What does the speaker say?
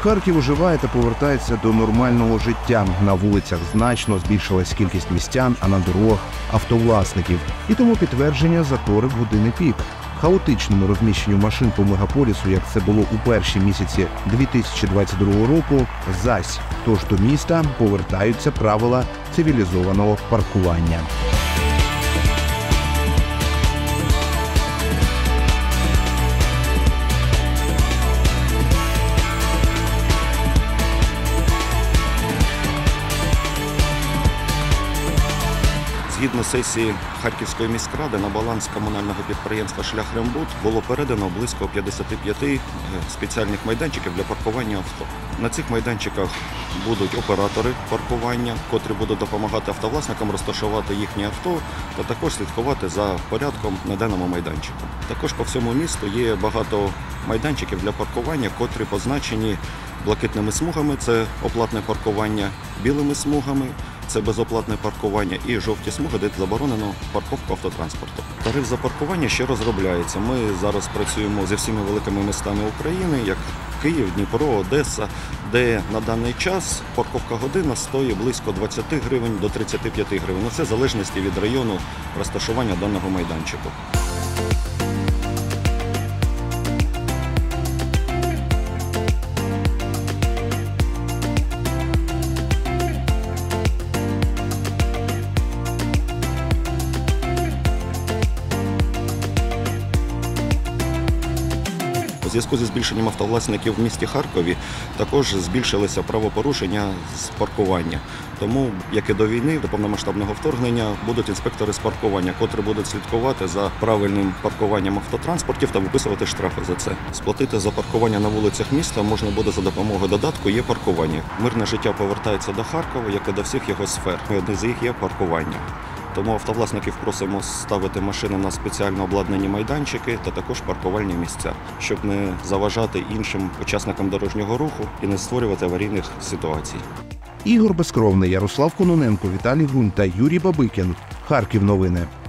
Харків оживає та повертається до нормального життя. На вулицях значно збільшилась кількість містян, а на дорогах – автовласників. І тому підтвердження затори в години пік. Хаотичному розміщенню машин по мегаполісу, як це було у перші місяці 2022 року, зась. Тож до міста повертаються правила цивілізованого паркування. Згідно сесії Харківської міськради, на баланс комунального підприємства «Шляхрембуд» було передано близько 55 спеціальних майданчиків для паркування авто. На цих майданчиках будуть оператори паркування, котрі будуть допомагати автовласникам розташувати їхні авто та також слідкувати за порядком на даному майданчику. Також по всьому місту є багато майданчиків для паркування, котрі позначені блакитними смугами – це оплатне паркування, білими смугами – це безоплатне паркування, і жовті смуги, де заборонено парковку автотранспорту. Тариф за паркування ще розробляється. Ми зараз працюємо зі всіми великими містами України, як Київ, Дніпро, Одеса, де на даний час парковка година стоїть близько 20 гривень до 35 гривень. Це в залежності від району розташування даного майданчику. У зв'язку зі збільшенням автовласників в місті Харкові також збільшилися правопорушення з паркування. Тому, як і до війни, до повномасштабного вторгнення, будуть інспектори з паркування, котрі будуть слідкувати за правильним паркуванням автотранспортів та виписувати штрафи за це. Сплатити за паркування на вулицях міста можна буде за допомогою додатку «Є паркування». Мирне життя повертається до Харкова, як і до всіх його сфер. Одне з їх є паркування. Тому автовласників просимо ставити машини на спеціально обладнані майданчики та також паркувальні місця, щоб не заважати іншим учасникам дорожнього руху і не створювати аварійних ситуацій. Ігор Безкровний, Ярослав Кононенко, Віталій Грунь та Юрій Бабикін. Харків новини.